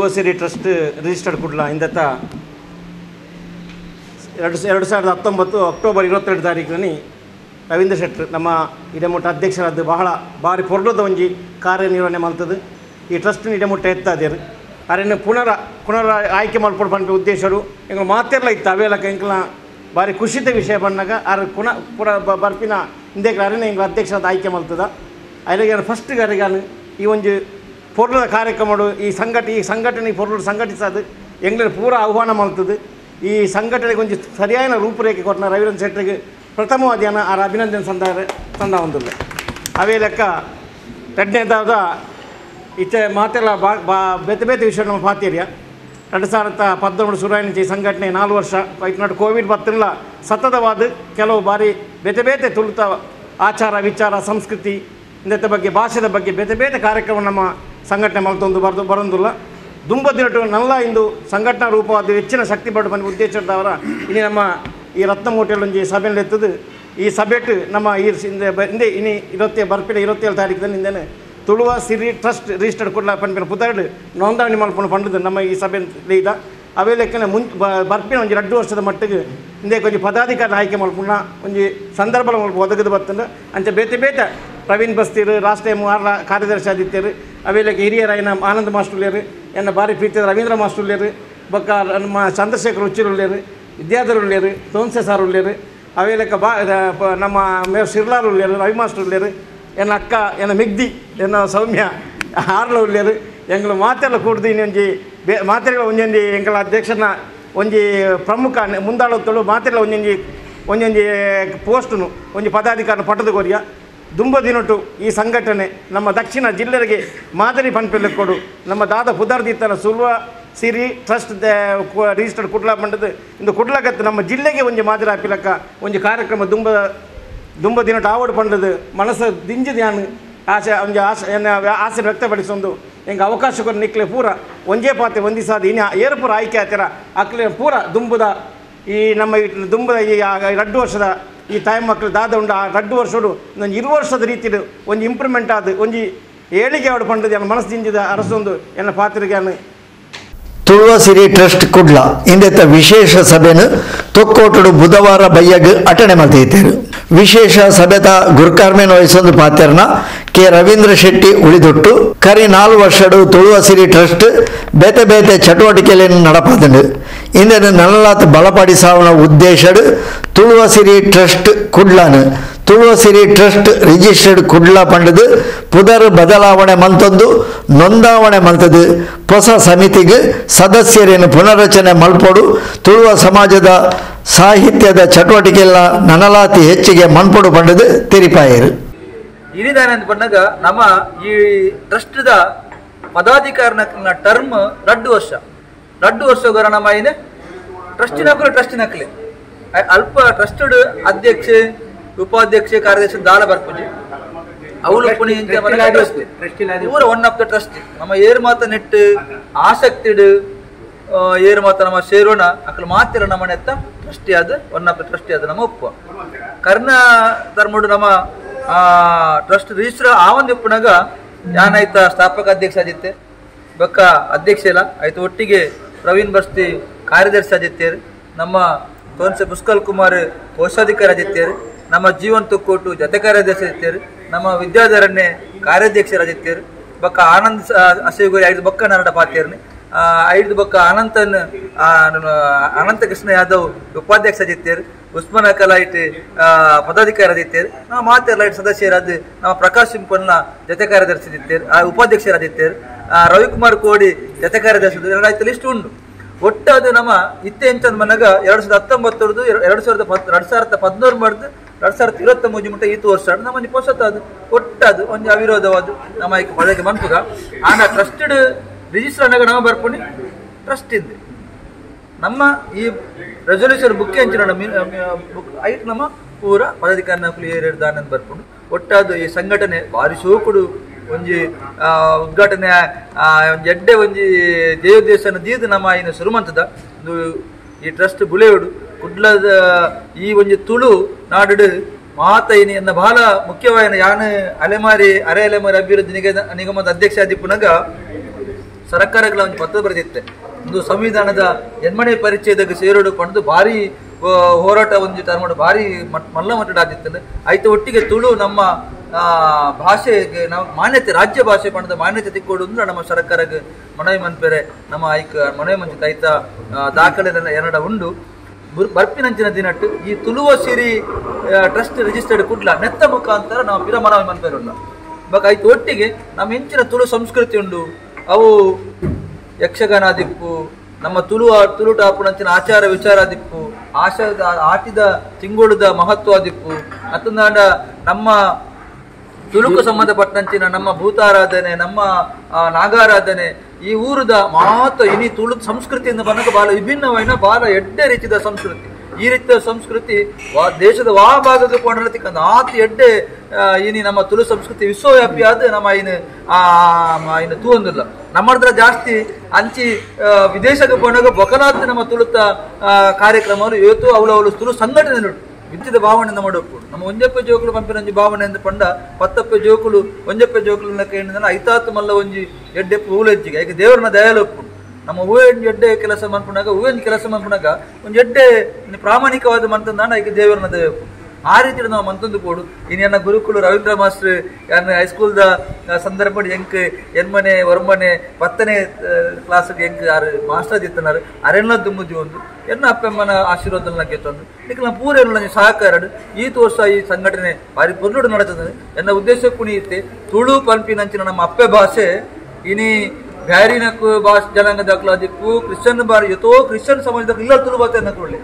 ತುಳುವಸಿರಿ trust registered Kudla ಇಂದತ್ತ 2019 October 22 ತಾರೀಕಿನಲ್ಲಿ ರವೀಂದ್ರ ಶೆಟ್ಟರ್ ನಮ್ಮ ಇಡಮುಟ್ಟ ಅಧ್ಯಕ್ಷರಾದ ಬಹಳ ಭಾರಿ ಪೊರ್ಲದ ಒಂಜಿ ಕಾರ್ಯನಿರ್ವಹಣೆ ಮಾಡ್ತದೆ. ಈ ಟ್ರಸ್ಟ್ ಇಡಮುಟ್ಟ ಎತ್ತಾದೇರು ಅರೇನು ಪುನರ್ ಆಯ್ಕೆ ಮಾಡ್ಕೊಂಡು ಬಂದ ಉದ್ದೇಶರು ಎಂಗಳು ಮಾತೆಲ್ಲ ಇತ್ತು ಅವೇಲಕ ಎಂಕಲ ಭಾರಿ ಖುಷಿದ ವಿಷಯ ಬಂದಾಗ ಪುರ ಬರ್ಪಿನ ಹಿಂದೆ ಅರೇನು ಎಂಗಳ ಅಧ್ಯಕ್ಷರಾದ ಆಯ್ಕೆ ಮಾಡ್ತದ. ಅಲ್ಲಿಗೆ ಫಸ್ಟ್ ಗಾರಿಗಾನು ಈ ಒಂದು ಪೊರ್ಲದ ಕಾರ್ಯಕ್ರಮಗಳು ಈ ಸಂಘಟನೆ ಪೊರ್ಲು ಸಂಘಟಿಸೋದು ಎಂಗ್ಲ ಪೂರ ಆಹ್ವಾನ ಮಾಡ್ತದೆ. ಈ ಸಂಘಟನೆಗೆ ಒಂದು ಸರಿಯಾದ ರೂಪರೇಖೆ ಕೊಟ್ಟ ರವೀಂದ್ರ ಶೆಟ್ಟರಿಗೆ ಪ್ರಥಮವಾದ ಆ ಅಭಿನಂದನೆ ತಂದ ಹೊಂದಿಲ್ಲ. ಅವೇ ಲೆಕ್ಕ ಎರಡನೇದಾದ ಇತ್ತೆ ಮಾತೆಲ್ಲ ಬೇತೆ ಬೇತೆ ವಿಷಯ ನಮ್ಮ ಪಾತಿರ್ಯ 2013 ಶುರುವಾಯಿನ ಈ ಸಂಘಟನೆ 4 ವರ್ಷ ಐತ್ನಾಡು ಕೋವಿಡ್ ಬತ್ತಿಲ್ಲ ಸತತವಾದ ಕೆಲವು ಬಾರಿ ಬೇತೆ ಬೇತೆ ತುಳಿತ ಆಚಾರ ವಿಚಾರ ಸಂಸ್ಕೃತಿ ಇಂದത്തെ ಬಗ್ಗೆ ಭಾಷೆದ ಬಗ್ಗೆ ಬೇತೆ ಬೇತೆ ಕಾರ್ಯಕ್ರಮ ನಮ್ಮ ಸಂಘಟನೆ ಮಾಡ್ತೊಂದು ಬರೋದಿಲ್ಲ. ದುಂಬ ದಿನಟು ನಲ್ಲ ಇಂದು ಸಂಘಟನಾ ರೂಪವಾದ ಹೆಚ್ಚಿನ ಶಕ್ತಿ ಪಟ್ಟು ಬಂದ ಉದ್ದೇಶದವರ ಇನ್ನು ನಮ್ಮ ಈ ರತ್ನಮೂಟೆಯಲ್ಲೊಂದು ಸಭೆಯಲ್ಲಿ ಎತ್ತದು ಈ ಸಭೆಟ್ಟು ನಮ್ಮ ಹಿಂದೆ ಇನ್ನು ಬರ್ಪಿನ 27 ತಾರೀಕಿನಿಂದನೇ ತುಳುವ ಸಿರಿ ಟ್ರಸ್ಟ್ ರಿಜಿಸ್ಟರ್ಡ್ ಕೊಡ್ಲ ಪಂಪಿನ ಪುತ್ತರ್ಡ್ ನೋಂದಣಿ ಮಾಡ್ಕೊಂಡು ಪಂಡದು ನಮ್ಮ ಈ ಸಭೆ ಇದ ಅವೇ ಲೆಕ್ಕನ ಬರ್ಪಿನ ಒಂದು 2 ವರ್ಷದ ಮಟ್ಟಿಗೆ ಹಿಂದೆ ಕೊಂಚ ಪದಾಧಿಕಾರಿ ಆಯ್ಕೆ ಮಾಡ್ಕೊಂಡ ಒಂದು ಸಂದರ್ಭ ಒದಗದು ಬರ್ತಂದ್ರೆ ಅಂಚೆ ಬೇತೆ ಬೇತೆ ಪ್ರವೀಣ್ ಬಸ್ತೀರು ರಾಷ್ಟ್ರೀಯ ಕಾರ್ಯದರ್ಶಿ ಆದಿತ್ಯರು ಅವೇ ಲೆಕ್ಕ ಹಿರಿಯರಾಯನ ಆನಂದ್ ಮಾಸ್ಟರ್ಲೇರು ಎನ್ನ ಭಾರಿ ಪ್ರೀತಿಯ ರವೀಂದ್ರ ಮಾಸ್ಟರ್ಲೇರು ಬೊಕ್ಕ ನಮ್ಮ ಚಂದ್ರಶೇಖರ್ ಉಚ್ಚಿರುಳ್ಳೇರು ವಿದ್ಯಾಧರ್ ಉಳ್ಳೇರು ತೋನ್ಸೆ ಸಾರ್ ಉಳ್ಳೇರು ಅವೇ ಲೆಕ್ಕ ನಮ್ಮ ಶಿರ್ಲಾರ್ ಉಳ್ಳೇರು ರವಿ ಮಾಸ್ಟರ್ ಉಳ್ಳೇರು ಎನ್ನ ಅಕ್ಕ ಎನ್ನ ಮಿಗ್ದಿ ಎನ್ನ ಸೌಮ್ಯ ಹಾರ್ಲ ಉಳ್ಳೇರು ಎಂಗಳು ಮಾತೆಲ್ಲ ಕೂಡ್ದು ಇನ್ನೊಂಜಿ ಮಾತೆಲ್ಲ ಒಂಜೊಂಜಿ ಎಂಗಳ ಅಧ್ಯಕ್ಷನ ಒಂಜಿ ಪ್ರಮುಖ ಮುಂದಾಳತ್ತಳು ಮಾತೆಲ್ಲ ಒಂಜೊಂಜಿ ಪೋಸ್ಟನು ಒಂಜಿ ಪದಾಧಿಕಾರನ ಪಟ್ಟದ ಕೊರಿಯ ದುಂಬ ದಿನೊಟ್ಟು ಈ ಸಂಘಟನೆ ನಮ್ಮ ದಕ್ಷಿಣ ಜಿಲ್ಲೆಗೆ ಮಾದರಿ ಪಂಪೆಲ್ಲ ಕೊಡು ನಮ್ಮ ದಾದ ಪುದರ್ದಿತ್ತನ ಸುಲ್ವ ಸಿರಿ ಟ್ರಸ್ಟ್ ರಿಜಿಸ್ಟರ್ಡ್ ಕುಡ್ಲ ಪಂಡದು ಇಂದು ಕುಡ್ಲಗತ್ತು ನಮ್ಮ ಜಿಲ್ಲೆಗೆ ಒಂಜಿ ಮಾದರಿ ಹಾಪಿಲಕ್ಕ ಒಂಜಿ ಕಾರ್ಯಕ್ರಮ ದುಂಬ ದಿನೊಟ್ಟು ಆವಡು ಪಂಡದು ಮನಸ್ಸು ದಿಂಜದು ಯಾನು ಆಸೆ ವ್ಯಕ್ತಪಡಿಸೊಂದು ಎಂಗೆ ಅವಕಾಶ ಕೊಟ್ಟು ನಿಕ್ಲೆ ಪೂರ ಒಂಜೇ ಪಾತೆ ಒಂದಿಸಾದ ಇನ್ನು ಏರು ಪೂರ ಆಯ್ಕೆ ಆಯ್ತಾರ ಅಕ್ಲೆ ಪೂರ ದುಂಬದ ಈ ನಮ್ಮ ದುಂಬದ ಈ 2 ವರ್ಷದ ಈ ತಾಯಿ ಮಕ್ಕಳು ದಾದ ಉಂಡು ಆ 2 ವರ್ಷಡು ಒಂದು 20 ವರ್ಷದ ರೀತಿಯಲ್ಲಿ ಒಂದು ಇಂಪ್ರೂವ್ಮೆಂಟ್ ಆದ ಒಂದು ಏಳಿಗೆ ಆಡು ಪಂಡದು ಎಲ್ಲ ಮನಸ್ಸು ದಿಂಜಿದ ಅರಸೊಂದು ಎಲ್ಲ ಪಾತ್ರೆಗೆ ತುಳುವಸಿರಿ ಟ್ರಸ್ಟ್ ಕುಡ್ಲ ಇಂದೆತ್ತ ವಿಶೇಷ ಸಭೆನು ತೊಕ್ಕೋಟುಡು ಬುಧವಾರ ಬಯ್ಯಗ್ ಅಟೆಂಡ್ ಮಾಡ್ತಿದ್ದರು. ವಿಶೇಷ ಸಭೆದ ಗುರುಕಾರ್ಮೆನ್ ವಹಿಸೊಂದು ಪಾತ್ಯರ್ನ ಕೆ ರವೀಂದ್ರ ಶೆಟ್ಟಿ ಉಳಿದೊಟ್ಟು ಕರಿ 4 ವರ್ಷಡು ತುಳುವಸಿರಿ ಟ್ರಸ್ಟ್ ಬೇತೆ ಬೇತೆ ಚಟುವಟಿಕೆಗಳನ್ನು ನಡಪಾದನು. ಇಂದನು ನಲ್ಲಾತ್ ಬಲಪಡಿಸಾವನ ಉದ್ದೇಶಡು ತುಳುವಸಿರಿ ಟ್ರಸ್ಟ್ ಕುಡ್ಲನು ತುಳುವಸಿರಿ ಟ್ರಸ್ಟ್ ರಿಜಿಸ್ಟರ್ಡ್ ಕುಡ್ಲ ಪಂಡದು ಪುದರ್ ಬದಲಾವಣೆ ಮಂತೊಂದು ನೋಂದಾವಣೆ ಮಂತದು ಹೊಸ ಸಮಿತಿಗೆ ಸದಸ್ಯರೇನು ಪುನರ್ರಚನೆ ಮಲ್ಪೊಡು ತುಳುವ ಸಮಾಜದ ಸಾಹಿತ್ಯದ ಚಟುವಟಿಕೆಲ್ಲ ನನಲಾತಿ ಹೆಚ್ಚಿಗೆ ಮನ್ಪೊಡು ಪಂಡದು ತೆರಿಪಾಯರು. ಇನಿದಾನೆ ಅಂತ ಬಂದಾಗ ನಮ್ಮ ಈ ಟ್ರಸ್ಟ್ದ ಪದಾಧಿಕಾರನ ಟರ್ಮ್ 2 ವರ್ಷ ನಮ್ಮ ಏನೇ ಟ್ರಸ್ಟಿನಕ್ಕಲೆ ಅಲ್ಪ ಟ್ರಸ್ಟೆಡ್ ಅಧ್ಯಕ್ಷ ಉಪಾಧ್ಯಕ್ಷ ಕಾರ್ಯದರ್ಶಿ ದಾಳ ಬರ್ಪುಜಿ ಅವಳು ಇವರ ಒನ್ ಆಫ್ ದ ಟ್ರಸ್ಟ್ ನಮ್ಮ ಏರ್ ಮಾತ ನೆಟ್ಟು ಆಸಕ್ತಿಡು ಏರ್ ಮಾತ ನಮ್ಮ ಸೇರೋಣ ಅಕ್ಕಲು ಮಾತಿರ ನಮ್ಮ ನೆತ್ತ ಟ್ರಸ್ಟಿ ಆದ ಒನ್ ಆಫ್ ದ ಟ್ರಸ್ಟಿ ಆದ ನಮ್ಮ ಒಪ್ಪುವ ಕರ್ನ ಧರ್ಮಡು ನಮ್ಮ ಟ್ರಸ್ಟ್ ರಿಜಿಸ್ಟರ್ ಆವಂದು ಒಪ್ಪುನಾಗ ಯಾನಾಯ್ತ ಸ್ಥಾಪಕ ಅಧ್ಯಕ್ಷ ಆದಿತ್ತೆ ಬೊಕ್ಕ ಅಧ್ಯಕ್ಷ ಇಲ್ಲ ಆಯ್ತು ಒಟ್ಟಿಗೆ ಪ್ರವೀಣ್ ಬಸ್ತಿ ಕಾರ್ಯದರ್ಶಿ ಆದಿತ್ಯರು ನಮ್ಮ ತೋನ್ಸೆ ಪುಷ್ಕಲ್ ಕುಮಾರ್ ಕೋಶಾಧಿಕಾರಿ ಆದಿತ್ಯರು ನಮ್ಮ ಜೀವನ್ ತುಕ್ಕೋಟು ಜತೆ ಕಾರ್ಯದರ್ಶಿ ಆದಿತ್ಯರು ನಮ್ಮ ವಿದ್ಯಾಧರಣ್ಯ ಕಾರ್ಯಾಧ್ಯಕ್ಷರಾದಿತ್ಯರು ಬೊಕ್ಕ ಆನಂದ್ ಅಸೇಗುರಿ 5 ಬೊಕ್ಕ ನರಡ ಪಾತ್ಯರ್ನಿ 5 ಬೊಕ್ಕ ಅನಂತ ಕೃಷ್ಣ ಯಾದವ್ ಉಪಾಧ್ಯಕ್ಷ ಆದಿತ್ಯರು ಉಸ್ಮಾನ್ ಅಕಲೈಟ್ ಪದಾಧಿಕಾರಿ ಆದಿತ್ಯರು ನಾವು ಮಾತೆಲ್ಲ ಸದಸ್ಯರಾದ ನಮ್ಮ ಪ್ರಕಾಶ್ ಸಿಂಪಲ್ನ ಜತೆ ಕಾರ್ಯದರ್ಶಿ ಆದಿತ್ಯರು ಉಪಾಧ್ಯಕ್ಷರಾದಿತ್ಯರು ರವಿಕುಮಾರ್ ಕೋಡಿ ಜತೆ ಕಾರ್ಯದರ್ಶಿ ಲಿಸ್ಟ್ ಉಂಟು ಒಟ್ಟದು ನಮ್ಮ ಇತ್ತೆ ಎಂಚಂದ್ ಮನಾಗ 2019 2013 ಮಾಡಿದ್ದು 2023 ಮುಟ್ಟ ಈತು ವರ್ಷ ನಮ್ಮ ಹೊಸತದು ಒಟ್ಟದು ಒಂದು ಅವಿರೋಧವಾದ ನಮ್ಮ ಪದಕ್ಕೆ ಮನ್ಪುಗ ಆನ ಟ್ರಸ್ಟೆಡ್ ರಿಜಿಸ್ಟರ್ ಅನ್ನಾಗ ನಾವು ಬರ್ಕೊಂಡು ಟ್ರಸ್ಟ್ ಇದೆ ನಮ್ಮ ಈ ರೆಸೊಲ್ಯೂಷನ್ ಬುಕ್ ಎಂಚಿನ ಐಟ್ ನಮ್ಮ ಪೂರ ಪದಾಧಿಕಾರಿನ ಕ್ಲಿಯರ್ ದಾನ ಬರ್ಕೊಂಡು ಒಟ್ಟದು ಈ ಸಂಘಟನೆ ಭಾರಿ ಶೋಕುಡು ಒಂಜಿ ಉದ್ಘಾಟನೆ ಎಡ್ಡೆ ಒಂಜಿ ದೇವದೇಶನ ದೀದು ನಮ್ಮ ಇನ್ನು ಶುರುಮಂತದ ಈ ಟ್ರಸ್ಟ್ ಬುಳೆಯೋಡು ಕುಡ್ಲದ ಈ ಒಂಜಿ ತುಳು ನಾಡು ಮಾತೈನಿ ಎನ್ನ ಬಹಳ ಮುಖ್ಯವಾದ ಯಾನು ಅರೆ ಅಲೆಮಾರಿ ಅಭಿವೃದ್ಧಿ ನಿಗಮದ ಅಧ್ಯಕ್ಷ ಆದಿಪ್ಪುನಾಗ ಸರ್ಕಾರಗಳ ಒಂದು ಪತ್ರ ಬರೆದಿತ್ತೆ. ಒಂದು ಸಂವಿಧಾನದ ಎನ್ಮನೆ ಪರಿಚಯದಾಗ ಸೇರೋಡು ಪಡೆದು ಭಾರಿ ಹೋರಾಟ ಒಂದು ಟರ್ಮಡು ಭಾರಿ ಮಲ್ಲ ಮಟ್ಟದ ಆದಿತ್ತಲ್ಲ ಆಯ್ತು. ಒಟ್ಟಿಗೆ ತುಳು ನಮ್ಮ ಭಾಷೆಗೆ ನಾವು ಮಾನ್ಯತೆ ರಾಜ್ಯ ಭಾಷೆ ಪಡೆದ ಮಾನ್ಯತೆ ತಿಕ್ಕೋಡು ಅಂದ್ರೆ ನಮ್ಮ ಸರ್ಕಾರಕ್ಕೆ ಮನವಿ ಮನ್ಪೇರೆ ನಮ್ಮ ಆಯ್ಕೆ ಮನವಿ ಮಂಚಿತ ಆಯ್ತ ದಾಖಲೆ ಎರಡ ಉಂಡು. ಬರ್ಪಿನಂಚಿನ ದಿನಟ್ಟು ಈ ತುಳುವ ಸಿರಿ ಟ್ರಸ್ಟ್ ರಿಜಿಸ್ಟರ್ಡ್ ಕುಡ್ಲ ನೆತ್ತ ಮುಖಾಂತರ ನಾವು ಪಿರ ಮನವಿ ಮನ್ಪೇರೆ ಉಂಡ ಬಕ ಆಯ್ತು. ಒಟ್ಟಿಗೆ ನಮ್ಮ ಹೆಂಚಿನ ತುಳು ಸಂಸ್ಕೃತಿ ಉಂಡು. ಅವು ಯಕ್ಷಗಾನ ದಿಪ್ಪು, ನಮ್ಮ ತುಳು ಟಾಪುನಂಚಿನ ಆಚಾರ ವಿಚಾರ ದಿಪ್ಪು, ಆಟಿದ ತಿಂಗುಳದ ಮಹತ್ವ ದಿಪ್ಪು, ಮತ್ತೊಂದಾಂಡ ನಮ್ಮ ತುಳುಕು ಸಂಬಂಧಪಟ್ಟಂಚಿನ ನಮ್ಮ ಭೂತಾರಾಧನೆ, ನಮ್ಮ ನಾಗಾರಾಧನೆ, ಈ ಊರದ ಮಾತ್ರ ಇನಿ ತುಳು ಸಂಸ್ಕೃತಿಯಿಂದ ಬಂದಾಗ ಬಹಳ ವಿಭಿನ್ನವಾದ ಬಹಳ ಎಡ್ಡೆ ರೀತಿಯ ಸಂಸ್ಕೃತಿ. ಈ ರೀತಿಯ ಸಂಸ್ಕೃತಿ ದೇಶದ ಭಾಗದ ಕೊಂಡತಿಕ್ಕಂತ ಆತಿ ಎಡ್ಡೆ ಇನಿ ನಮ್ಮ ತುಳು ಸಂಸ್ಕೃತಿ ವಿಶ್ವವ್ಯಾಪಿ ಆದ ನಮ್ಮ ಇನ್ನು ತೂಂದಿಲ್ಲ ನಮ್ಮದ್ರ ಜಾಸ್ತಿ ಅಂಚಿ ವಿದೇಶಕ್ಕೆ ಕೊಂಡಾಗ ಬೊಕನಾತ್ ನಮ್ಮ ತುಳುತ ಕಾರ್ಯಕ್ರಮಗಳು ಇವತ್ತು ಅವಳು ತುಳು ಸಂಘಟನೆ ವಿದ್ಯುತ್ ಭಾವನೆಯಿಂದ ಮಾಡಬೇಕು. ನಮ್ಮ ಒಂಜಪ್ಪೆ ಜೋಕುಲು ಪಂಪಿನಂಜಿ ಭಾವನೆ ಎಂದು ಪಂಡ ಪತ್ತಪ್ಪೆ ಜೋಕುಲು ಒಂಜಪ್ಪೆ ಜೋಕುಲು ಕೇಳಿದ ಐತಾತ್ತು ಮಲ್ಲ ಒಂಜಿ ಎಡ್ಡೆಪ್ಪು ಹೂಲೆಜ್ಜಿಗೆ ಈಗ ದೇವರನ್ನ ದಯಾಲೊಪ್ಪು ನಮ್ಮ ಹೂವೆಂಜಿ ಎಡ್ಡೆ ಕೆಲಸ ಮನ್ಪುಣಾಗ ಹೂವೆಂಜಿ ಕೆಲಸ ಮನ್ಪುಣಾಗ ಒಂದು ಎಡ್ಡೆ ಪ್ರಾಮಾಣಿಕವಾದ ಮಂತಂದಾಂಡ ಈಗ ದೇವರನ್ನ ದಯಪ್ಪು ಆ ರೀತಿ ನಾವು ಮಂತೊಂದು ಕೊಡು. ಇನ್ನು ನನ್ನ ಗುರುಕುಲು ರವೀಂದ್ರ ಮಾಸ್ಟರ್ ಯಾರು ಹೈಸ್ಕೂಲ್ದ ಸಂದರ್ಭ ಎಂಕ್ ಎನ್ಮನೆ ಹೊರಮನೆ 10ನೇ ಕ್ಲಾಸ್ಗೆ ಎಂಕ್ ಯಾರು ಮಾಸ್ಟರ್ ಇತ್ತನಾರು ಅರೆಲ್ಲ ದುಮ್ಮುದಿ ಒಂದು ಎನ್ನ ಅಪ್ಪಮ್ಮನ ಆಶೀರ್ವಾದ ಗೆತ್ತೊಂದು ಇದಕ್ಕೆ ನಾವು ಪೂರ ಎಲ್ಲ ಸಹಕಾರ ಈ ವರ್ಷ ಈ ಸಂಘಟನೆ ಭಾರಿ ಪೊರ್ಲುಡು ನಡೆತದೆ ಎನ್ನ ಉದ್ದೇಶ ಕುಣಿಯುತ್ತೆ. ತುಳು ಪಂಪಿನಂಚಿನ ನಮ್ಮ ಅಪ್ಪೆ ಭಾಷೆ ಇನಿ ಬ್ಯಾರಿನಕ್ಕು ಭಾಷೆ ಜನಾಂಗದಾಗ್ಲ ದಿಕ್ಕು ಕ್ರಿಶ್ಚಿಯನ್ ಬಾರಿ ಎತ್ತೋ ಕ್ರಿಶ್ಚಿಯನ್ ಸಮಾಜದಾಗ ಇಲ್ಲ ತುಳು ಭಾಷೆ ಅನ್ನಕೊಳ್ಳಿ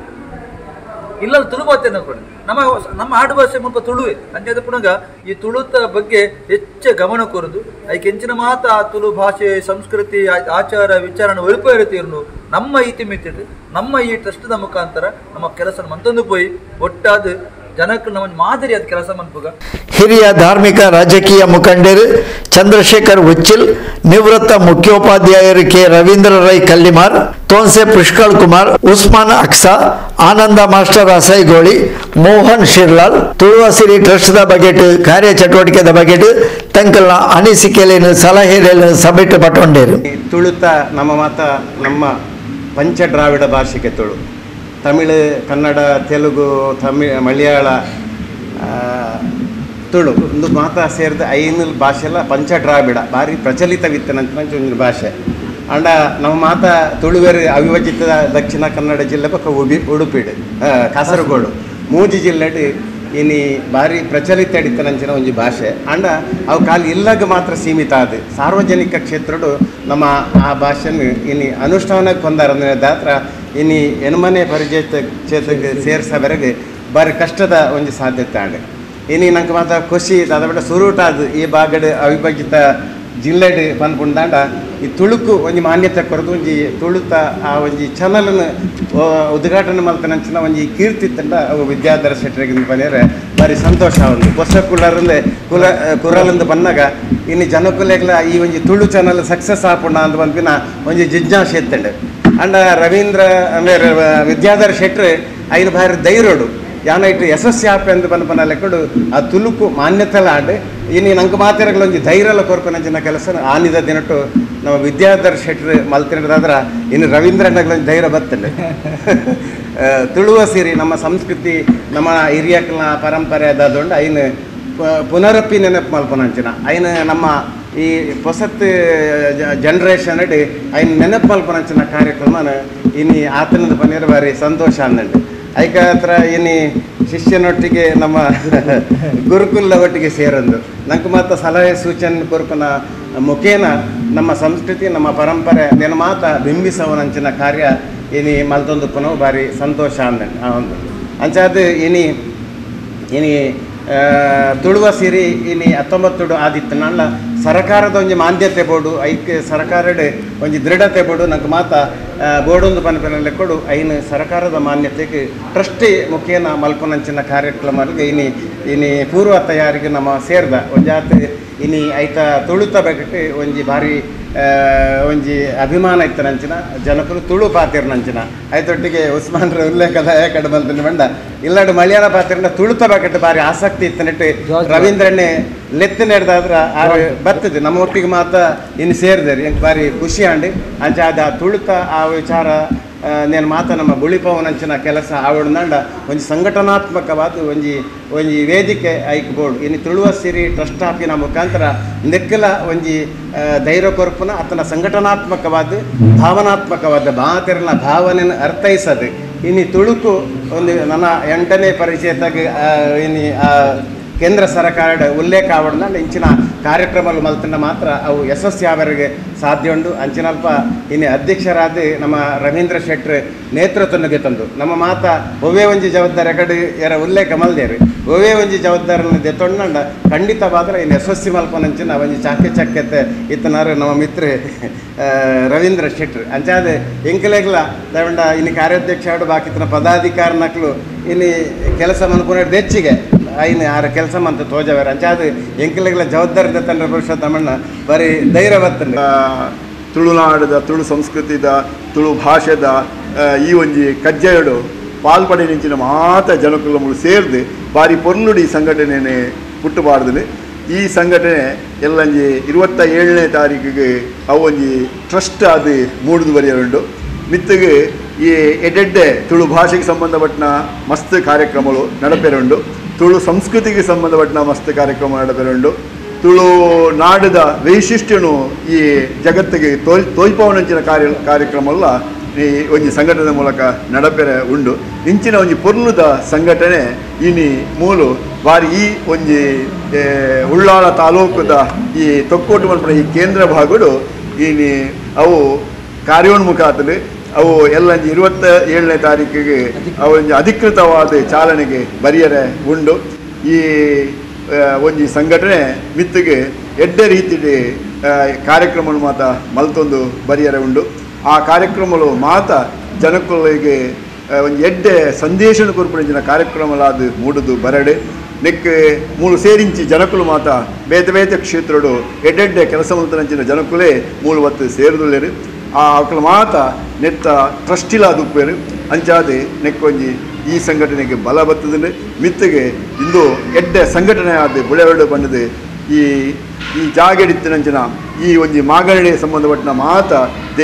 ಇಲ್ಲ ತುಳು ಭಾಷೆ ಅನ್ನಕೊಳ್ಳಿ ನಮ್ಮ ಆಡು ಭಾಷೆ ಮುಲ್ಪ ತುಳುವೆ ಅಂಚೆ ಪುನಗ ಈ ತುಳುತ ಬಗ್ಗೆ ಹೆಚ್ಚು ಗಮನ ಕೊರದು ಅದಕ್ಕೆ ಹೆಂಚಿನ ಮಾತ ಆ ತುಳು ಭಾಷೆ ಸಂಸ್ಕೃತಿ ಆಚಾರ ವಿಚಾರನ ಒಳಪೇರುತ್ತೀರ್ನು ನಮ್ಮ ಇತಿಮಿತಿದ್ದು ನಮ್ಮ ಈ ಟ್ರಸ್ಟ್ದ ಮುಖಾಂತರ ನಮ್ಮ ಕೆಲಸ ಮಂತೊಂದು ಪೋಯಿ ಒಟ್ಟಾದ ಜನಕ್ಕೆ ನಮ್ಮ ಮಾದರಿಯಾದ ಕೆಲಸ ಮನ್ಪುಗ. ಹಿರಿಯ ಧಾರ್ಮಿಕ ರಾಜಕೀಯ ಮುಖಂಡರು ಚಂದ್ರಶೇಖರ್ ಉಚ್ಚಿಲ್, ನಿವೃತ್ತ ಮುಖ್ಯೋಪಾಧ್ಯಾಯರು ಕೆ ರವೀಂದ್ರ ರೈ ಕಲ್ಲಿಮಾರ್, ತೋನ್ಸೆ ಪುಷ್ಕಳ್ ಕುಮಾರ್, ಉಸ್ಮಾನ್ ಅಕ್ಸಾ, ಆನಂದ ಮಾಸ್ಟರ್ ಅಸೈಗೋಳಿ, ಮೋಹನ್ ಶಿರ್ಲಾಲ್ ತುಳುವಸಿರಿ ಟ್ರಸ್ಟ್ದ ಬಗೆಟ್ ಕಾರ್ಯಚಟುವಟಿಕೆದ ಬಗೆಟ್ ತಂಕಲ್ನ ಅನಿಸಿಕೆಲೇನು ಸಲಹೆಲೇನು ಸಭೆಟ್ ಪಟ್ಟೊಂಡೇರು. ತುಳುತ ನಮ್ಮ ಮಾತ ನಮ್ಮ ಪಂಚದ್ರಾವಿಡ ಭಾಷೆಗೆ ತುಳು ತಮಿಳು ಕನ್ನಡ ತೆಲುಗು ಮಲಯಾಳ ತುಳು ಒಂದು ಮಾತಾ ಸೇರಿದ 5 ಭಾಷೆಲ್ಲ ಪಂಚದ್ರಾವಿಡ ಭಾರಿ ಪ್ರಚಲಿತವಿತ್ತನಂತ ಒಂದು ಭಾಷೆ ಅಂಡ ನಮ್ಮ ಮಾತಾ ತುಳುವೆರು ಅವಿಭಜಿತ ದಕ್ಷಿಣ ಕನ್ನಡ ಜಿಲ್ಲೆ ಪಕ್ಕ ಉಡುಪಿಡು ಕಾಸರಗೋಡು ಮೂಜಿ ಜಿಲ್ಲೆಡು ಇನಿ ಭಾರಿ ಪ್ರಚಲಿತ ಹಿಡಿತನಂಚಿನ ಒಂದು ಭಾಷೆ ಅಂಡ ಅವು ಕಾಲು ಇಲ್ಲಾಗ ಮಾತ್ರ ಸೀಮಿತ ಆದ ಸಾರ್ವಜನಿಕ ಕ್ಷೇತ್ರಡು ನಮ್ಮ ಆ ಭಾಷೆಯನ್ನು ಇನಿ ಅನುಷ್ಠಾನಕ್ಕೆ ಹೊಂದಾರ ದಾತ್ರ ಇನಿ ಎನ್ಮನೆ ಪರಿಚಯ ಕ್ಷೇತ್ರಕ್ಕೆ ಸೇರಿಸೋವರೆಗೆ ಭಾರಿ ಕಷ್ಟದ ಒಂದು ಸಾಧ್ಯತೆ ಆಗ ಇನಿ ನಂಗೆ ಮಾತ್ರ ಖುಷಿ ಅದ ಸುರುಟಾದ ಈ ಭಾಗದ ಅವಿಭಜಿತ ಜಿಲ್ಲೆಡು ಬಂದ್ಕೊಂಡಾಂಡ ಈ ತುಳುಕು ಒಂದು ಮಾನ್ಯತೆ ಕೊರದು ಒಂಜಿ ತುಳುತ ಆ ಒಂಜಿ ಚಾನಲ್ನ ಉದ್ಘಾಟನೆ ಮಲ್ತನಂಚಿನ ಒಂಜಿ ಕೀರ್ತಿ ತಂಡ ಅವು ವಿದ್ಯಾಧರ ಶೆಟ್ಟರಿಗೆ ಬಂದರೆ ಭಾರಿ ಸಂತೋಷ ಒಂದು ಹೊಸ ಕುಲರಿಂದ ಕುರಲಿಂದ ಬಂದಾಗ ಇನ್ನು ಜನಕುಲೆಗಳ ಈ ಒಂಜಿ ತುಳು ಚಾನಲ್ ಸಕ್ಸಸ್ ಆಪುಣ ಅಂತ ಬಂದ್ಬಿನ ಒಂಜಿ ಜಿಜ್ಞಾಸೆ ಎತ್ತಂಡೆ ಅಂಡ ರವೀಂದ್ರ ಅಂದರೆ ವಿದ್ಯಾಧರ ಶೆಟ್ಟರು ಐದು ಭಾರಿ ಧೈರ್ಯಡು ಯಾನೈಟ್ ಯಶಸ್ವಿ ಆಪೆ ಅಂತ ಬಂದ ಲೆಕ್ಕಡು ಆ ತುಳುಕು ಮಾನ್ಯತೆಲ್ಲ ಆಡು ಇನ್ನು ನಂಗೆ ಮಾತಿರಗಳೊಂದು ಧೈರ್ಯ ಕೊರ್ಪನಂಚಿನ ಕೆಲಸ ಆನಿದ ದಿನಟ್ಟು ನಮ್ಮ ವಿದ್ಯಾಧರ ಶೆಟ್ಟರು ಮಲ್ತಿರೋದಾದ್ರೆ ಇನ್ನು ರವೀಂದ್ರಣ್ಣಗಳೊಂದು ಧೈರ್ಯ ಬರ್ತದೆ. ತುಳುವ ಸೇರಿ ನಮ್ಮ ಸಂಸ್ಕೃತಿ ನಮ್ಮ ಹಿರಿಯಕಲ್ನ ಪರಂಪರೆ ಅದಾದೊಂಡು ಐನು ಪುನರಪ್ಪಿ ನೆನಪು ಮಲ್ಪನಂಚಿನ ಐನು ನಮ್ಮ ಈ ಹೊಸತ್ ಜನ್ರೇಷನ್ ಅಡಿ ಐನು ನೆನಪು ಮಲ್ಪನಂಚಿನ ಕಾರ್ಯಕ್ರಮನ ಇನ್ನು ಆತನದ ಪನ್ನೀರು ಭಾರಿ ಸಂತೋಷ ಅಂದಂಡು ಐಕ ಹತ್ರ ಇನ್ನು ಶಿಷ್ಯನೊಟ್ಟಿಗೆ ನಮ್ಮ ಗುರುಕುಲ ಒಟ್ಟಿಗೆ ಸೇರೊಂದು ನಂಗೆ ಮಾತ್ರ ಸಲಹೆ ಸೂಚನೆ ಕೊರ್ಪನ ಮುಖೇನ ನಮ್ಮ ಸಂಸ್ಕೃತಿ ನಮ್ಮ ಪರಂಪರೆ ನೆನ ಮಾತ ಬಿಂಬಿಸವನಂಚಿನ ಕಾರ್ಯ ಇನಿ ಮಲ್ತೊಂದು ಪುನಃ ಭಾರಿ ಸಂತೋಷ ಅಂದ ಒಂದು ಅಂಚಾದ ಇನಿ ತುಳುವ ಸಿರಿ ಇನಿ 19 ಆದಿತ್ತು ನನ್ನ ಸರ್ಕಾರದ ಒಂಜಿ ಮಾನ್ಯತೆ ಬೋಡು ಐಕ್ ಸರ್ಕಾರದ ಒಂಜಿ ದೃಢತೆ ಬೋಡು ನಂಗೆ ಮಾತ ಬೋಡೊಂದು ಪನಪನಲ್ಲಿ ಕೊಡು ಐನು ಸರ್ಕಾರದ ಮಾನ್ಯತೆಗೆ ಟ್ರಸ್ಟಿ ಮುಖೇನ ಮಲ್ಪನಂಚಿನ ಕಾರ್ಯಕ್ರಮಗಳಿಗೆ ಇನಿ ಪೂರ್ವ ತಯಾರಿಗೆ ನಮ್ಮ ಸೇರ್ದ ಒಂಜಾತ್ ಇನಿ ಐತ ತುಳುತ ಬಗೆಟ್ ಒಂಜಿ ಭಾರಿ ಒಂಜಿ ಅಭಿಮಾನ ಇತ್ತನಂಚಿನ ಜನಕರು ತುಳು ಪಾತಿರ್ನಂಚಿನ ಐತೊಟ್ಟಿಗೆ ಉಸ್ಮಾನ್ರ ಉಲ್ಲೇಖದ ಕಡೆ ಬಂತು ಬಂಡ ಇಲ್ಲಾಡು ಮಲಯಾಳ ಪಾತಿರ್ನ ತುಳುತ ಬಗೆಟ್ ಭಾರಿ ಆಸಕ್ತಿ ಇತ್ತನಿಟ್ಟು ರವೀಂದ್ರನೇ ಲೆತ್ತು ನಡೆದಾದ್ರ ಬರ್ತದೆ ನಮ್ಮ ಒಟ್ಟಿಗೆ ಮಾತ ಇನ್ನು ಸೇರಿದಾರೆ ಎಂಕ್ ಭಾರಿ ಖುಷಿ ಅಂಡಿ ಅಂಚ ಅದು ಆ ತುಳುತ ಆ ವಿಚಾರ నేను ಮಾತ ನಮ್ಮ ಬುಳಿಪವನಂಚಿನ ಕೆಲಸ ಆವಡ್ನಂಡ ಒಂಜಿ ಸಂಘಟನಾತ್ಮಕವಾದ ಒಂಜಿ ವೇದಿಕೆ ಐಕ್ಬೋಡು ಇನ್ನು ತುಳುವ ಸಿರಿ ಟ್ರಸ್ಟ್ ಆಪಿನ ಮುಖಾಂತರ ನೆಕ್ಕಲ ಒಂಜಿ ಧೈರ್ಯ ಕೊರ್ಪುನ ಅತನ ಸಂಘಟನಾತ್ಮಕವಾದ ಭಾವನಾತ್ಮಕವಾದ ಮಾತಿರನ ಭಾವನೆಯನ್ನು ಅರ್ಥೈಸದು ಇನ್ನು ತುಳುಕು ಒಂದು ನನ್ನ 8ನೇ ಪರಿಚಯದಾಗ ಇನ್ನು ಕೇಂದ್ರ ಸರ್ಕಾರದ ಉಲ್ಲೇಖ ಆವಡ್ನ ಇಂಚಿನ ಕಾರ್ಯಕ್ರಮಗಳು ಮಲ್ತಂಡ ಮಾತ್ರ ಅವು ಯಶಸ್ವಿಯವರಿಗೆ ಸಾಧ್ಯ ಉಂಡು ಅಂಚಿನಲ್ಪ ಇನ್ನು ಅಧ್ಯಕ್ಷರಾದ ನಮ್ಮ ರವೀಂದ್ರ ಶೆಟ್ರ್ ನೇತೃತ್ವನಿಗೆ ತಂದು ನಮ್ಮ ಮಾತ ಒವೇ ಒಂಜಿ ಜವಾಬ್ದಾರಿ ಕಡೆ ಯಾರ ಉಲ್ಲೇಖ ಮಲ್ದೇರು ಒವೇ ಒಂಜಿ ಜವಾಬ್ದಾರಿಯನ್ನು ದೆತ್ತೊಂಡ ಖಂಡಿತವಾದ್ರೆ ಇನ್ನು ಯಶಸ್ವಿ ಮಲ್ಪನಂಚಿನ ಒಂಜಿ ಚಾಕ್ಯತೆ ಇತ್ತನಾರು ನಮ್ಮ ಮಿತ್ರ ರವೀಂದ್ರ ಶೆಟ್ರ್ ಅಂಚಾದ ಎಂಕಲೆಗ್ಲ ದಯವಂಡ ಇನ್ನು ಕಾರ್ಯಾಧ್ಯಕ್ಷ ಆಡು ಬಾಕಿತ್ತಿನ ಪದಾಧಿಕಾರಿ ನಕ್ಲು ಇನ್ನು ಕೆಲಸ ಮನ್ಕೊಂಡು ಹೆಚ್ಚಿಗೆ ಐನು ಆರ ಕೆಲಸ ಮಂತ ತೋಜವೇರ ಅಂಚಾದ ಎಂಕಲೆಗ್ಲ ಜವಾಬ್ದಾರಿ ತಂಡ ಪುರುಷೋತ್ತಮಣ್ಣ ಬರೀ ಧೈರ್ಯ ಬರ್ತಂಡ ತುಳುನಾಡದ ತುಳು ಸಂಸ್ಕೃತಿದ ತುಳು ಭಾಷೆದ ಈ ಒಂಜಿ ಕಜ್ಜೆಯಡು ಪಾಲ್ಪಡೆನಿಂಚಿನ ಮಾತ ಜನಕುಲಗಳು ಸೇರ್ದು ಬಾರಿ ಪೊರ್ಲುಡಿ ಸಂಘಟನೆ ಪುಟ್ಟಬಾರ್ದು ಈ ಸಂಘಟನೆ ಎಲ್ಲಂಜಿ 27ನೇ ತಾರೀಕಿಗೆ ಅವು ಒಂಜಿ ಟ್ರಸ್ಟ್ ಅದು ಮೂಡುದು ಬರೆಯರುಂಡು ಮಿತ್ತಿಗೆ ಈ ಎಡೆಡ್ಡೆ ತುಳು ಭಾಷೆಗೆ ಸಂಬಂಧಪಟ್ಟ ಮಸ್ತ್ ಕಾರ್ಯಕ್ರಮಗಳು ನಡಪೆರುಂಡು ತುಳು ಸಂಸ್ಕೃತಿಗೆ ಸಂಬಂಧಪಟ್ಟ ಮಸ್ತ್ ಕಾರ್ಯಕ್ರಮ ನಡಪೆರುಂಡು ತುಳು ನಾಡದ ವೈಶಿಷ್ಟ್ಯನು ಈ ಜಗತ್ತಿಗೆ ತೋಯ್ಪವನಂಚಿನ ಕಾರ್ಯಕ್ರಮಲ್ಲ ಈ ಒಂಜಿ ಸಂಘಟನೆ ಮೂಲಕ ನಡಪೆರೆ ಉಂಡು ಇಂಚಿನ ಒಂಜಿ ಪೊರ್ಲುದ ಸಂಘಟನೆ ಇನಿ ಮೂಲು ಬಾರಿ ಈ ಒಂಜಿ ಉಳ್ಳಾಳ ತಾಲೂಕುದ ಈ ತೊಕ್ಕೋಟು ಮಲ್ಪನ ಈ ಕೇಂದ್ರ ಭಾಗಡು ಇನಿ ಅವು ಕಾರ್ಯೋನ್ಮುಖ ಆತಲು ಅವು ಎಲ್ಲಂಜಿ 27ನೇ ತಾರೀಕಿಗೆ ಅವೊಂಜಿ ಅಧಿಕೃತವಾದ ಚಾಲನೆಗೆ ಬರಿಯರೆ ಉಂಡು ಈ ಒಂಜಿ ಸಂಘಟನೆ ಮಿತ್ತಿಗೆ ಎಡ್ಡೆ ರೀತಿಯ ಕಾರ್ಯಕ್ರಮ ಮಾತ ಮಲ್ತೊಂದು ಬರಿಯರೆ ಉಂಡು ಆ ಕಾರ್ಯಕ್ರಮಗಳು ಮಾತ ಜನಕುಲಿಗೆ ಒಂಜಿ ಎಡ್ಡೆ ಸಂದೇಶನ ಕೊರ್ಪಡಿನ ಕಾರ್ಯಕ್ರಮಲಾದ ಮೂಡುದು ಬರಡೆ ನೆಕ್ ಮೂಲು ಸೇರಿಂಚಿ ಜನಕುಲು ಮಾತ ಬೇತೆ ಬೇತೆ ಕ್ಷೇತ್ರಡು ಎಡ್ಡೆಡ್ಡೆ ಕೆಲಸ ಮಲ್ತನಂಚಿನ ಜನಕುಲೇ ಮೂಲು ಹೊತ್ತು ಸೇರಿದುಳ್ಳೇರು ಆ ಅವಕಲು ಮಾತ ನೆತ್ತ ಟ್ರಸ್ಟಿಲಾದುಪ್ಪೇರು ಅಂಚಾದೆ ನೆಕ್ಕೊಂಜಿ ಈ ಸಂಘಟನೆಗೆ ಬಲ ಬರ್ತದೆ ಮಿತ್ತಿಗೆ ಇಂದು ಎಡ್ಡೆ ಸಂಘಟನೆ ಆದ ಬುಳೆವರಡು ಬಂದದೆ ಈ ಜಾಗೆಡಿತ್ತಿನಂಚಿನ ಈ ಒಂಜಿ ಮಾಗರಣೆ ಸಂಬಂಧಪಟ್ಟ ಮಾತ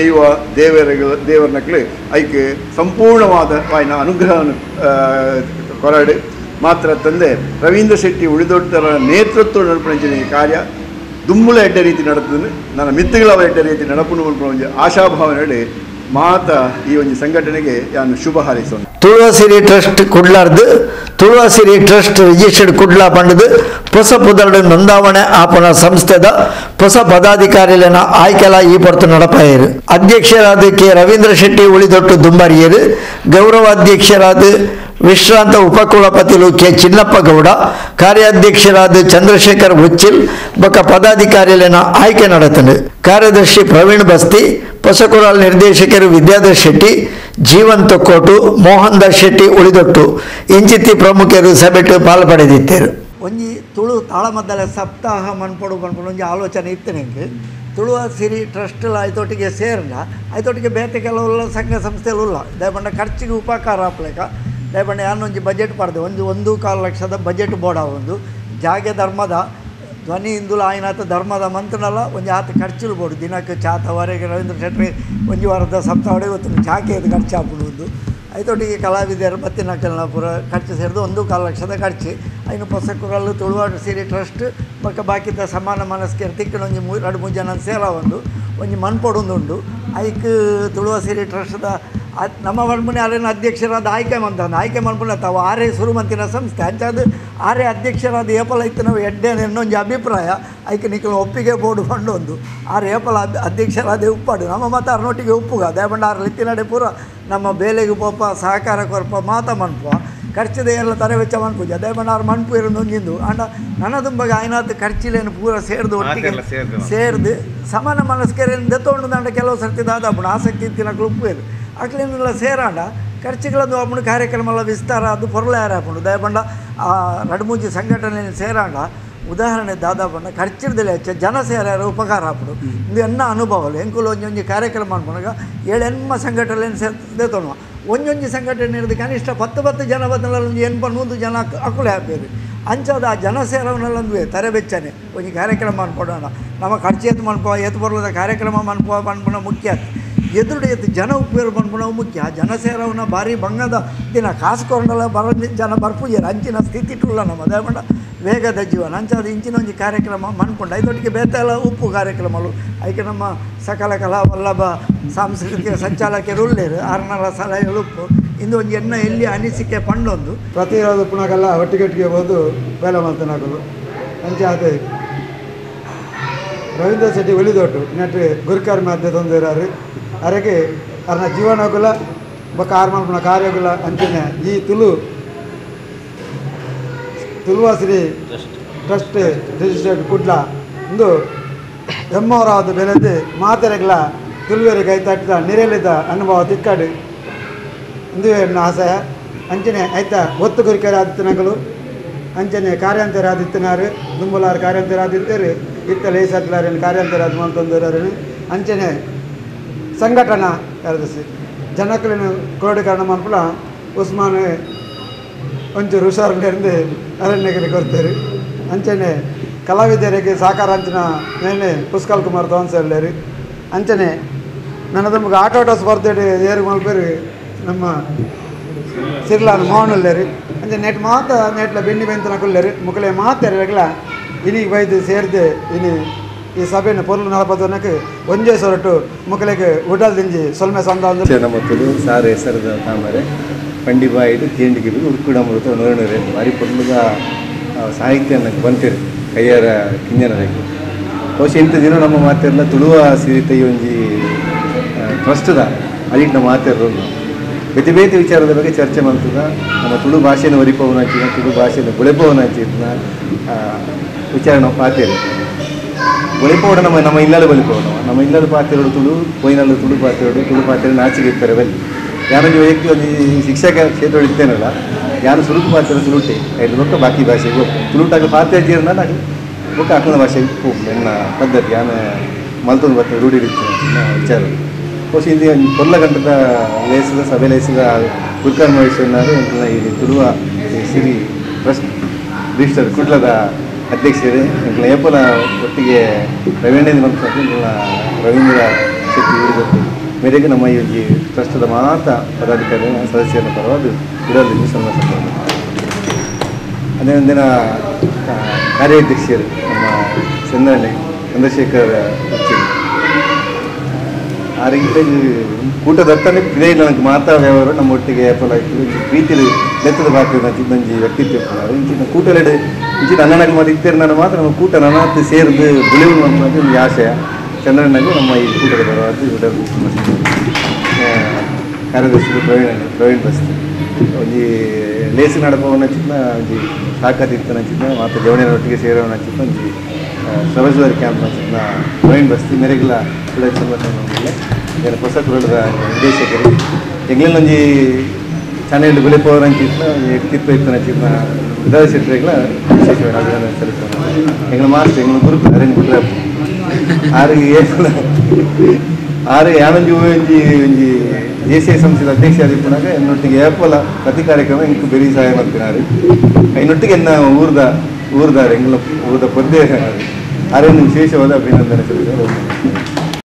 ದೇವರನಕ್ಲೆ ಐಕೆ ಸಂಪೂರ್ಣವಾದ ವಾಯಿನ ಅನುಗ್ರಹ ಕೊರಡು ಮಾತ್ರ ತಂದೆ ರವೀಂದ್ರ ಶೆಟ್ಟಿ ಉಳಿದೊಟ್ಟರ ನೇತೃತ್ವ ನಡಪಣಂಚಿನ ಈ ಕಾರ್ಯ ದುಮ್ಮುಳ ಎಡ್ಡೆ ರೀತಿ ನಡಪುದು ನನ್ನ ಮಿತ್ತುಗಳ ಎಡ್ಡೆ ರೀತಿ ನಡಪುನು ಒಂದು ಆಶಾಭಾವನೆ ಮಾತ ಈ ಒಂದು ಸಂಘಟನೆಗೆ ನಾನು ಶುಭ ಹಾರೈಸೋಣ. ತುಳುವಸಿರಿ ಟ್ರಸ್ಟ್ ಕುಡ್ಲಾರ್ದು ತುಳುವಸಿರಿ ಟ್ರಸ್ಟ್ ರಿಜಿಸ್ಟರ್ಡ್ ಕುಡ್ಲ ಪಂಡದು ಹೊಸ ಪುದರ್ಡು ನೋಂದಾವಣೆ ಆಪನ ಸಂಸ್ಥೆದ ಹೊಸ ಪದಾಧಿಕಾರಿಗಳನ್ನ ಆಯ್ಕೆಲ ಈ ಪೊರ್ತು ನಡಪಾಯರು. ಅಧ್ಯಕ್ಷರಾದ ಕೆ ರವೀಂದ್ರ ಶೆಟ್ಟಿ ಉಳಿದೊಟ್ಟು ದುಂಬಾರಿಯರು, ಗೌರವಾಧ್ಯಕ್ಷರಾದ ವಿಶ್ರಾಂತ ಉಪಕುಲಪತಿಲು ಕೆ ಚಿನ್ನಪ್ಪ ಗೌಡ, ಕಾರ್ಯಾಧ್ಯಕ್ಷರಾದ ಚಂದ್ರಶೇಖರ್ ಹುಚ್ಚಿಲ್ ಬೊಕ್ಕ ಪದಾಧಿಕಾರಿಗಳನ್ನ ಆಯ್ಕೆ ನಡತನು. ಕಾರ್ಯದರ್ಶಿ ಪ್ರವೀಣ್ ಬಸ್ತಿ, ಪೊಸಕುರಾಲ್ ನಿರ್ದೇಶಕರು ವಿದ್ಯಾಧರ್ ಶೆಟ್ಟಿ, ಜೀವನ್ ತೊಕ್ಕೋಟು, ಮೋಹನ್ ದಾಸ್ ಶೆಟ್ಟಿ ಉಳಿದೊಟ್ಟು ಇಂಚಿತ್ತಿ ಪ್ರಮುಖರು ಸಭೆಟ್ಟು ಪಾಲ್ಪಡೆದಿದ್ದರು. ಒಂಜಿ ತುಳು ತಾಳಮದ್ದಲೆ ಸಪ್ತಾಹ ಮನ್ಪೊಡು ಒಂಜಿ ಆಲೋಚನೆ ಇತ್ತು ನಿಂಗೆ. ತುಳುವ ಸಿರಿ ಟ್ರಸ್ಟಲ್ ಆಯ್ತೊಟ್ಟಿಗೆ ಸೇರಲ್ಲ, ಆಯ್ತೊಟ್ಟಿಗೆ ಬೇತೆ ಕೆಲವೆಲ್ಲ ಸಂಘ ಸಂಸ್ಥೆಲ್ಲ ದಯಪಂಡ ಖರ್ಚಿಗೆ ಉಪಕಾರ ಹಾಕ್ಲೇಕ ದಯಪಂಡ ಯಾನೊಂಜಿ ಬಜೆಟ್ ಪಡೆದು 1.25 ಲಕ್ಷದ ಬಜೆಟ್ ಬೋಡ ಒಂದು ಜಾಗೆ ಧರ್ಮದ ಧ್ವನಿ ಇಂದುಲ ಆಯ್ನಾತ ಧರ್ಮದ ಮಂತ್ರನಲ್ಲ ಒಂಜಿ ಆತ ಖರ್ಚುಲು ಬೋಡು ದಿನಕ್ಕೆ ಚಾತವರೆಗೆ ರವೀಂದ್ರ ಶೆಟ್ಟಿ ಒಂಜಿ ವಾರದ ಸಪ್ತಾಹಡೆ ಗೊತ್ತು ಜಾಕೆದು ಖರ್ಚು ಹಾಕ್ಬಿಡುವುದು. ಐತೊಟ್ಟಿಗೆ ಕಲಾವಿದರು ಬತ್ತಿನಕಲ್ನ ಪೂರ ಖರ್ಚು ಸೇರಿದು 1.25 ಲಕ್ಷದ ಖರ್ಚು. ಐನು ಪೊಸಕುಗಳು ತುಳುವಾಡು ಸಿರಿ ಟ್ರಸ್ಟ್ ಬೊಕ್ಕ ಬಾಕಿದ ಸಮಾನ ಮನಸ್ಕರು ತಿಕ್ಕಣ ಒಂಜಿ 2-3 ಜನ ಸೇರ ಒಂಜಿ ಮನ್ಪೊಡುಂದುಂಡು. ಐಕ್ ತುಳುವ ಸಿರಿ ಟ್ರಸ್ಟ್ದ ನಮ್ಮ ಮನ್ಪುನೆ ಅಲ್ಲಿನ ಅಧ್ಯಕ್ಷರಾದ ಆಯ್ಕೆ ಮನ್ಪುನೆ ತಾವು ಆರೇ ಸುರುಮಂತಿನ ಸಂಸ್ಥೆ ಅಂಚಾದ ಆರೇ ಅಧ್ಯಕ್ಷರಾದ ಏಪಲ ಇತ್ತು ನಾವು ಎಡ್ಡೇನೆ ಇನ್ನೊಂದು ಅಭಿಪ್ರಾಯ ಐಕೆ ನಿಖಿಲ ಒಪ್ಪಿಗೆ ಬೋರ್ಡು ಬಂಡೊಂದು ಆರು ಏಪಲ ಅಧ್ಯಕ್ಷರಾದ ಉಪ್ಪಾಡು ನಮ್ಮ ಮತ ಅರ್ನೊಟ್ಟಿಗೆ ಉಪ್ಪುಗ ದಯಪಂಡ ಆರು ಲಿತ್ತಿನಡೆ ಪೂರ ನಮ್ಮ ಬೇಲೆಗೆ ಪೋಪ ಸಹಕಾರ ಕೊರಪ ಮಾತ ಮನ್ಪ ಖರ್ಚಿದ ಎಲ್ಲ ತರೆ ವೆಚ್ಚ ಮನ್ಪೂಜೆ ಅದೇ ಬಣ್ಣ ಅವ್ರು ಮನ್ಪು ಇರೋದು ಒಂದಿಂದು ಅಂಡ ನನ್ನ ತುಂಬಗೆ ಆಯ್ನಾತ್ ಖರ್ಚಿಲೇನು ಪೂರ ಸೇರ್ದು ಒಟ್ಟಿಗೆ ಸೇರ್ದು ಸಮಾನ ಮನಸ್ಕರೇನು ದೆತ್ತೊಂಡು ದಂಡ ಕೆಲವು ಸರ್ತಿ ದಾದಾಪುಣ ಆಸಕ್ತಿ ಇತ್ತಿನ ಉಪ್ಪೇರು ಅಕ್ಲೇನೆಲ್ಲ ಸೇರಾಂಡ ಖರ್ಚುಗಳದ್ದು ಅಪ್ಪಣ ಕಾರ್ಯಕ್ರಮ ಎಲ್ಲ ವಿಸ್ತಾರ ಅದು ಪೊರಲೆ ಯಾರಾಪುಂಡು ದಯಪಂಡ ಆ ನಡುಮುಂಜಿ ಸಂಘಟನೆ ಸೇರಾಂಡ ಉದಾಹರಣೆ ದಾದಾಪಂಡ ಖರ್ಚಿಡ್ದಲೆ ಹೆಚ್ಚು ಜನ ಸೇರ ಉಪಕಾರ ಹಾಪುಡು ಇದು ಎನ್ನ ಅನುಭವಗಳು ಎಂಕುಲು ಒಂಜೊಂಜಿ ಕಾರ್ಯಕ್ರಮ ಅನ್ಕೊಂಡಾಗ 7 ಸಂಘಟನೆ ಸೇರ್ತೊಣುವ ಒಂಜೊಂಜಿ ಸಂಘಟನೆ ಇರೋದು ಕನಿಷ್ಠ 10 ಜನ ಬದಲಲ್ಲಿ 100 ಜನ ಅಕ್ಕುಲೆ ಹಾಕ್ಬೇಕು ಅಂಚಾದ ಆ ಜನ ಸೇರವನ್ನೆಲ್ಲಂದು ತರಬೇಚ್ಚನೆ ಒಂಜಿ ಕಾರ್ಯಕ್ರಮ ಅನ್ಕೊಡೋಣ ನಮ್ಮ ಖರ್ಚು ಎತ್ತು ಮನ್ಪುವ ಎತ್ತು ಬರಲದ ಕಾರ್ಯಕ್ರಮ ಮನ್ಪುವ ಮುಖ್ಯ ಎದುರುಡೆ ಎತ್ತು ಜನ ಉಪಯೋಗ ಮನ್ಪುಣವು ಮುಖ್ಯ ಜನ ಸೇರವನ್ನ ಭಾರಿ ಬಂಗದ ದಿನ ಕಾಸು ಕೊಂಡಲ್ಲ ಬರೋ ಜನ ಬರ್ಪುಜಾರ ಅಂಚಿನ ಸ್ಥಿತಿ ಟುಲ್ಲ ನಮ್ಮ ದಯಪಂಡ ವೇಗದ ಜೀವನ ಅಂಚಾದ ಇಂಚಿನ ಒಂಜಿ ಕಾರ್ಯಕ್ರಮ ಮನ್ಪುಂಡ ಇದೊಟ್ಟಿಗೆ ಬೇತೆಲ್ಲ ಉಪ್ಪು ಕಾರ್ಯಕ್ರಮಗಳು ಅದಕ್ಕೆ ನಮ್ಮ ಸಕಲ ಕಲಾ ವಲ್ಲಭ ಸಾಂಸ್ಕೃತಿಕ ಸಂಚಾಲಕರು ಉಳ್ಳೇರು ಆರ್ನಲ ಸಲಹೆಗಳು ಉಪ್ಪು ಇಂದು ಒಂದು ಎನ್ನ ಎಲ್ಲಿ ಅನಿಸಿಕೆ ಪಂಡೊಂದು ಪ್ರತಿರೋಧ ಪುನಗೆಲ್ಲ ಒಟ್ಟಿಗೆ ಹೋದು ಬೇಲೆ ಮಲ್ತನಾಗಲು ಅಂಚಾದ ರವೀಂದ್ರ ಶೆಟ್ಟಿ ಒಲಿದೊಟ್ಟು ನೆಟ್ಟು ಗುರುಕಾರ್ ಮಾಧ್ಯ ತೊಂದಿರಾರು ಅರೆಗೆ ಅರ್ನ ಜೀವನಗುಲ ಬೊಕ್ಕ ಆರು ಮಲ್ಪನ ಕಾರ್ಯಗುಲ ಅಂಚಿನ ಈ ತುಳುವಾಸಿರಿ ಟ್ರಸ್ಟ್ ರಿಜಿಸ್ಟರ್ಡ್ ಕುಡ್ಲ ಇಂದು ಎಮ್ಮವರಾದ ಬೆಳೆದು ಮಾತೆರೆಗಳ ತುಳುವೇರಿ ಕೈ ತಟ್ಟಿದ ನಿರೇಲಿದ ಅನುಭವ ತಿಕ್ಕಾಡು ಇಂದು ಎನ್ನ ಆಶಯ ಅಂಚನೆ ಆಯ್ತಾ ಒತ್ತು ಗುರಿಕರ ಆದಿತ್ಯನಗಳು ಅಂಚನೆ ಕಾರ್ಯಾಂತರ ಆದಿತ್ಯನಾರು ದುಂಬಲಾರು ಕಾರ್ಯಾಂತರ ಆದಿತ್ಯರು ಇತ್ತಲೇ ಸಟ್ಲಾರೇನು ಕಾರ್ಯಾಂತರ ಆದ ಮಂತಂದರನು ಅಂಚನೆ ಸಂಘಟನಾ ಕಾರ್ಯದರ್ಶಿ ಜನಕಲಿನ ಕ್ರೋಢೀಕರಣ ಮನ್ಪುಲ ಉಸ್ಮಾನ್ ಒಂಚೂರು ಹುಷಾರಿನಿಂದ ಅರಣ್ಯಗಿರಿ ಕೊಡ್ತಾರೆ ಅಂಚನೆ ಕಲಾವಿದರಿಗೆ ಸಾಕಾರ ಅಂಚಿನ ಮೇಲೆ ಪುಷ್ಕಲ್ ಕುಮಾರ್ ತೋನ್ಸಲ್ಲೇರು ಅಂಚನೆ ನನ್ನ ತಮಗೆ ಆಟೋಟ ಸ್ಪರ್ಧೆ ಏರು ಮಲ್ಪೇರು ನಮ್ಮ ಸಿರ್ಲಾನ್ ಮೋಹನಲ್ಲೇರು ಅಂಚೆ ನೆಟ್ ಮಾತ ನೆಟ್ಲ ಬೆಂಡಿ ಬೆಂತನ ಕೊಲ್ಲೇರು ಮುಕ್ಕಳೆ ಮಾತೆರಗಲ ಇನಿಗೆ ಬೈದು ಸೇರಿದೆ ಇನಿ ಈ ಸಭೆಯನ್ನು ಪೊರ್ಲು ನಲಪದನಕ್ಕೆ ಒಂಜೇ ಸೊರಟು ಮುಕ್ಕಳಿಗೆ ಉಡಲ್ ದಿಂಜಿ ಸೊಲ್ಮೆ ಸಂದ ನಮ್ಮತ್ತದು ಸಾರ ಹೆಸರದ ತಾಮರೆ ಪಂಡಿಬಾಯಿಡು ತಿಂಡಿಗೆ ಉಡುಕುಡ ಮೃತ ನೋಡಿದ್ರೆ ಭಾರಿ ಪೊರ್ಲುಗ ಸಾಹಿತ್ಯ ಬಂತಿರು ಕೈಯಾರ ಕಿಂಜನರಿಗೆ ಬಹುಶಃ ಇಂಥ ದಿನ ನಮ್ಮ ಮಾತೆಲ್ಲ ತುಳುವ ಸಿರಿತ ಈ ಒಂಜಿ ಟ್ರಸ್ಟ್ದ ಅದಕ್ಕೆ ನಮ್ಮ ಮಾತೆರು ಬೇತೆ ಬೇತೆ ವಿಚಾರದ ಬಗ್ಗೆ ಚರ್ಚೆ ಮಾಡ್ತದ ನಮ್ಮ ತುಳು ಭಾಷೆಯನ್ನು ಒರಿಪವನ ಹಂಚಿನ ತುಳು ಭಾಷೆಯನ್ನು ಬೆಳೆಪವನ ಹಂಚಿನ ವಿಚಾರ ನಾವು ಪಾತೇರು ಒಳಿಪೋಡ ನಮ್ಮ ಇಲ್ಲಲು ಬಲಿಪೋಡ ನಮ್ಮ ಇಲ್ಲಲು ಪಾತ್ರೆಗಳು ತುಳು ಪೊಯ್ನಲ್ಲು ತುಳು ಪಾತ್ರೆಗಳು ನಾಚಿಗೆ ಇರ್ತಾರೆ ಬಲ್ಲಿ ಯಾರೊಂದು ವೈಯಕ್ತಿ ಒಂದು ಶಿಕ್ಷಕ ಕ್ಷೇತ್ರ ಇರ್ತೇನಲ್ಲ ಯಾರು ಸುರುಕು ಪಾತ್ರೆ ತುಳುಟೆ ಐದು ಬೊಕ್ಕ ಬಾಕಿ ಭಾಷೆಗೆ ತುಳುಟಾಗ ಪಾತ್ರೆ ಜೀರ್ನ ನಾನು ಬೊಕ್ಕ ಅಕ್ಕನ ಭಾಷೆಗೆ ಹೋಗಿ ನನ್ನ ಪದ್ಧತಿ ನಾನು ಮಲ್ತೊಂದು ಬರ್ತದೆ ರೂಢಿ ಇರ್ತೀನಿ ವಿಚಾರ ಬಹುಶಃ ಇಲ್ಲಿ ಕೊಲ್ಲ ಗಂಟದ ಲೇಸದ ಸಭೆ ಲೇಸದ ಗುರುಕಾರ್ ಮಹೇಶ್ವರನಾರು ಇಲ್ಲಿ ತುಳುವ ಸಿರಿ ಟ್ರಸ್ಟ್ ರಿಜಿಸ್ಟರ್ ಕುಡ್ಲದ ಅಧ್ಯಕ್ಷರೇ ಇಂಕಲ ಏಪಲ ಒಟ್ಟಿಗೆ ರವೀಂದ್ರ ರವೀಂದ್ರ ಶೆಟ್ಟಿ ಊರಿಗೆ ಮೇರೆಗೆ ನಮ್ಮ ಈ ಟ್ರಸ್ಟದ ಮಾತ ಪದಾಧಿಕಾರಿ ಸದಸ್ಯರ ಪರವಾಗಿ ಇಡೋದು ಸಂದರ್ಭ ಅದೇ ಒಂದಿನ ಕಾರ್ಯಾಧ್ಯಕ್ಷರು ನಮ್ಮ ಚಂದ್ರಣ್ಣ ಚಂದ್ರಶೇಖರ್ ಆ ರೀತಿ ಕೂಟದತ್ತನೇ ಇದೇ ನನಗೆ ಮಾತಾ ವ್ಯವಹಾರ ನಮ್ಮ ಒಟ್ಟಿಗೆ ಏಪಲ ಪ್ರೀತಿಲಿ ಬೆತ್ತದ ಬಾಕಿನ ಚಿನ್ನಂಜಿ ವ್ಯಕ್ತಿತ್ವ ಇಂಚಿನ ಕೂಟಲೆಡೆ ಇಂಚಿನ ಅನ್ನನಾಗಿ ಮಾಡಿ ಇತ್ತೇರು ನಾನು ಮಾತ್ರ ನಮ್ಮ ಕೂಟ ನನ್ನತ್ತು ಸೇರಿದು ಬೆಳೆಯುವ ನಮ್ಮದು ಒಂದು ಆಶಯ ಚಂದ್ರನಾಗೂ ನಮ್ಮ ಈ ಕೂಟದ ಬರುವುದು ಕಾರ್ಯದರ್ಶಿ ಪ್ರವೀಣ್ ಬಸ್ತಿ ಒಂಜಿ ಲೇಸಿ ನಡಪವನ ಚಿನ್ನ ಒಂಜಿ ತಾಕತ್ತಿತ್ತನ ಚಿನ್ನ ಮತ್ತು ಜವಣಿಯರೊಟ್ಟಿಗೆ ಸೇರೋನ ಚಿನ್ನ ಒಂಜಿ ಸರಸ್ವತಿ ಕ್ಯಾಂಪ್ ಚಿನ್ನ ಪ್ರವೀಣ್ ಬಸ್ತಿ ಮೆರೆಗಿಲ್ಲ ಕುಳ ಸಂಘಟನೆ ಏನು ಹೊಸ ಕುಳದ ನಿರ್ದೇಶಕರು ಎಂಗ್ಲೊಂಜಿ ಚಾನೆಲ್ ಬೆಳೆಪವರ ಚಿನ್ನ ವ್ಯಕ್ತಿತ್ವ ಇತ್ತನ ಚಿನ್ನ ವಿಧಾನ ಶೆಟ್ಟರಿಗಳ ವಿಶೇಷವಾದ ಅಭಿನಂದನೆ ಸಲ್ಲಿಸೋಣ ಎಂಗ್ಲ ಮಾಸ್ಟರ್ ಎಂಗ್ಲ ಗುರು ಅರೇಂಜ್ ಬಿಟ್ರೆ ಆರು ಯಾನೊಂಜಿ ಒಂಜಿ ಒಂಜಿ ದೇಶೀಯ ಸಂಸ್ಥೆದ ಅಧ್ಯಕ್ಷ ಆದಿಪ್ಪನಾಗ ಎನ್ನೊಟ್ಟಿಗೆ ಏಪಲ ಪ್ರತಿ ಕಾರ್ಯಕ್ರಮ ಇಂಕು ಬೆರಿ ಸಹಾಯ ಮಾಡ್ತಿನಾರು ಇನ್ನೊಟ್ಟಿಗೆ ಎನ್ನ ಊರ್ದಾರೆ ಎಂಗ್ಲ ಊರ್ದ ಪದ್ಯ ಆರೇನು ವಿಶೇಷವಾದ ಅಭಿನಂದನೆ ಸಲ್ಲಿಸೋಣ.